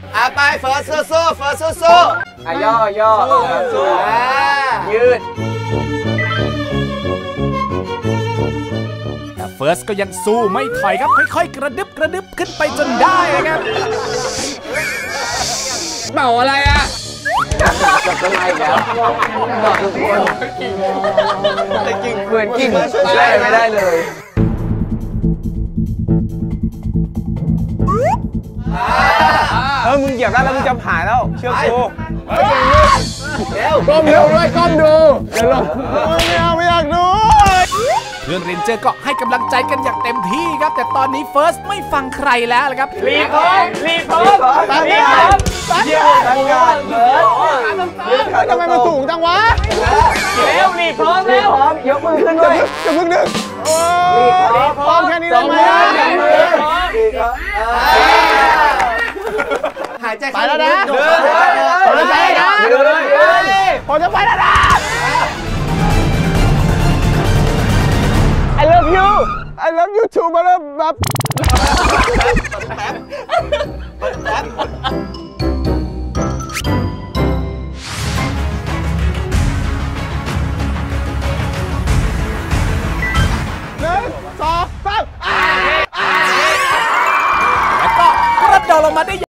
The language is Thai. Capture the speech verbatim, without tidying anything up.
อ่ะไปเฟิร์สสู้ๆเฟิร์สสู้ๆอ่ะย่อย่อสู้ยืดแต่เฟิร์สก็ยังสู้ไม่ถอยครับค่อยๆกระดึบกระดึบขึ้นไปจนได้ครับเป่าอะไรอ่ะจับต้นไม้แล้วบอกทุกคนกิ่งเหมือนกิ่งไม่ได้ไม่ได้เลยเออมึงเหยียบได้แล้วมึงจะผ่านแล้วเชื่อกูเร็วก้มเร็วด้วยก้มดูเดี๋ยวลงไม่เอาไม่อยากดูเพื่อนเรนเจอร์ก็ให้กำลังใจกันอย่างเต็มที่ครับแต่ตอนนี้เฟิร์สไม่ฟังใครแล้วละครับรีพร้อมรีพร้อมตั้งการตั้งการตั้งการเบิร์ดทำไมมันสูงจังวะเร็วรีพร้อมเร็วยกมือขึ้นด้วยยกมือหนึ่งรีพร้อมแค่นี้ได้ไหมหายใจไปแล้วนะผมจะไปนะผมจะไปแล้วนะ I love you I love you too มาแล้วแบบแป๊บแป๊บหนึ่งสองสามแล้วก็กระโดดลงมาได้